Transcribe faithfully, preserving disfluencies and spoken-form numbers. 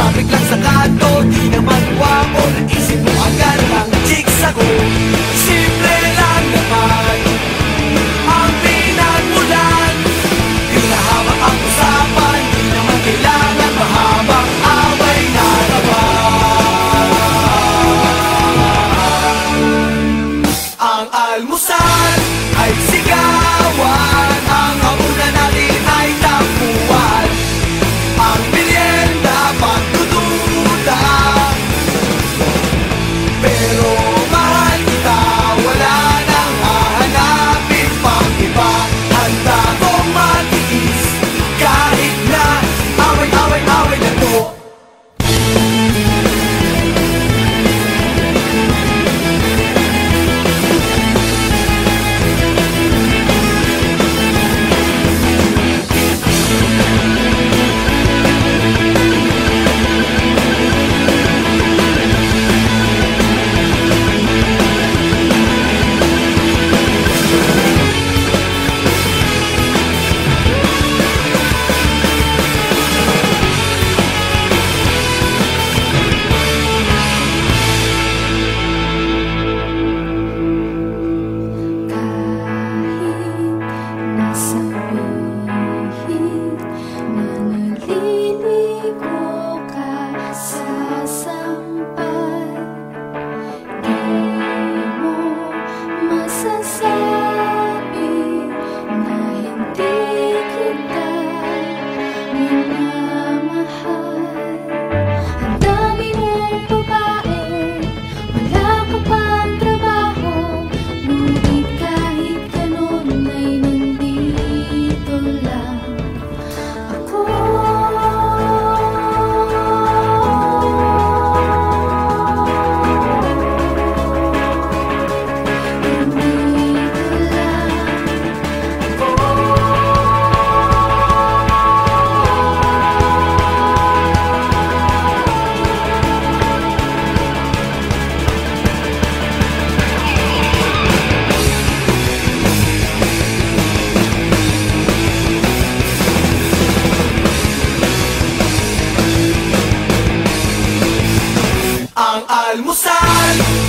traffic lang sa kanto, di naman guwapo, naisip mo agad ang chicks ako. Simple lang naman ang pinagmulan, hinahamak ang usapan, di naman kailangan mahabang away na naman. Ang almusal ay sigawan, ang hapunan natin ay tampuan, ang merienda pagdududa. Pero mahal kita, wala nang hahanapin pang iba. Handa kong matiis kahit na away-away-away na to. Ang almusal